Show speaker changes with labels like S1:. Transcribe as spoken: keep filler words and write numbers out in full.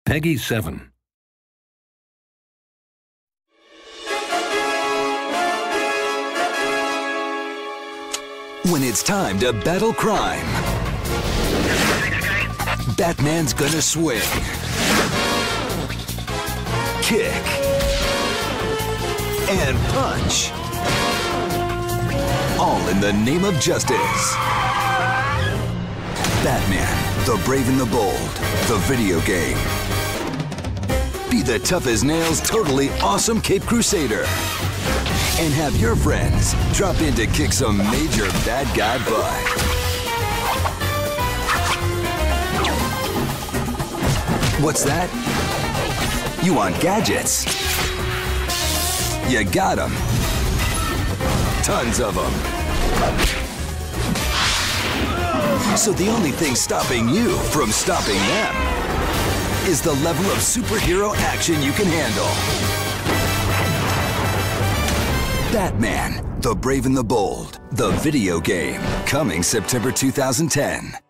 S1: Peggy seven.
S2: When it's time to battle crime, Batman's gonna swing, kick, and punch, all in the name of justice. Batman, the Brave and the Bold, the video game. Be the tough as nails, totally awesome Cape Crusader. And have your friends drop in to kick some major bad guy butt. What's that? You want gadgets? You got them. Tons of them. So the only thing stopping you from stopping them is the level of superhero action you can handle. Batman, the Brave and the Bold, the video game, coming September two thousand ten.